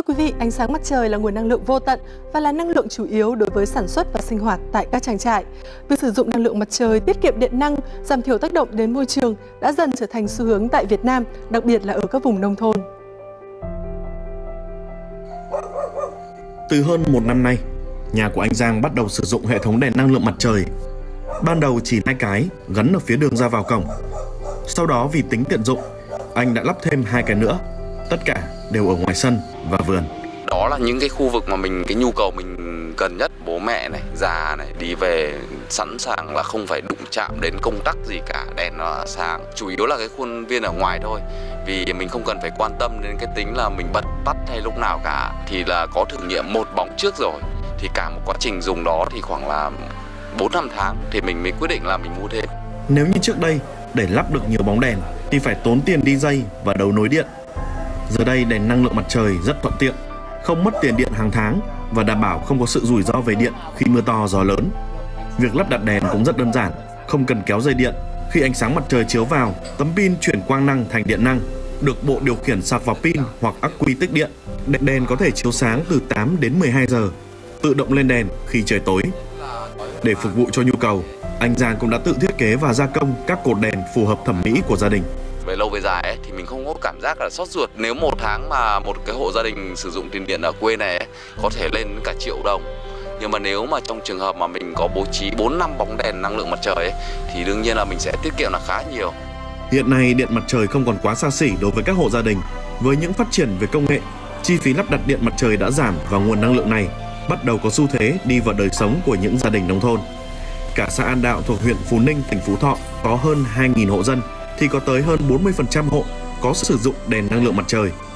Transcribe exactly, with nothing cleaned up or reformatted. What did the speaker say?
Thưa quý vị, ánh sáng mặt trời là nguồn năng lượng vô tận và là năng lượng chủ yếu đối với sản xuất và sinh hoạt tại các trang trại. Việc sử dụng năng lượng mặt trời tiết kiệm điện năng, giảm thiểu tác động đến môi trường đã dần trở thành xu hướng tại Việt Nam, đặc biệt là ở các vùng nông thôn. Từ hơn một năm nay, nhà của anh Giang bắt đầu sử dụng hệ thống đèn năng lượng mặt trời. Ban đầu chỉ hai cái gắn ở phía đường ra vào cổng. Sau đó vì tính tiện dụng, anh đã lắp thêm hai cái nữa. Tất cả đều ở ngoài sân và vườn. Đó là những cái khu vực mà mình cái nhu cầu mình cần nhất, bố mẹ này, già này đi về sẵn sàng là không phải đụng chạm đến công tắc gì cả, đèn nó sáng. Chủ yếu là cái khuôn viên ở ngoài thôi. Vì mình không cần phải quan tâm đến cái tính là mình bật tắt hay lúc nào cả. Thì là có thử nghiệm một bóng trước rồi. Thì cả một quá trình dùng đó thì khoảng là bốn năm tháng thì mình mới quyết định là mình mua thêm. Nếu như trước đây để lắp được nhiều bóng đèn thì phải tốn tiền đi dây và đấu nối điện. Giờ đây đèn năng lượng mặt trời rất thuận tiện, không mất tiền điện hàng tháng và đảm bảo không có sự rủi ro về điện khi mưa to gió lớn. Việc lắp đặt đèn cũng rất đơn giản, không cần kéo dây điện. Khi ánh sáng mặt trời chiếu vào, tấm pin chuyển quang năng thành điện năng, được bộ điều khiển sạc vào pin hoặc ắc quy tích điện. Đèn có thể chiếu sáng từ tám đến mười hai giờ, tự động lên đèn khi trời tối. Để phục vụ cho nhu cầu, anh Giang cũng đã tự thiết kế và gia công các cột đèn phù hợp thẩm mỹ của gia đình. Về lâu về dài ấy, thì mình không có cảm giác là xót ruột. Nếu một tháng mà một cái hộ gia đình sử dụng tiền điện ở quê này ấy, có thể lên cả triệu đồng. Nhưng mà nếu mà trong trường hợp mà mình có bố trí bốn năm bóng đèn năng lượng mặt trời ấy, thì đương nhiên là mình sẽ tiết kiệm là khá nhiều. Hiện nay điện mặt trời không còn quá xa xỉ đối với các hộ gia đình. Với những phát triển về công nghệ, chi phí lắp đặt điện mặt trời đã giảm và nguồn năng lượng này bắt đầu có xu thế đi vào đời sống của những gia đình nông thôn. Cả xã An Đạo thuộc huyện Phú Ninh, tỉnh Phú Thọ có hơn hai nghìn hộ dân thì có tới hơn bốn mươi phần trăm hộ có sử dụng đèn năng lượng mặt trời.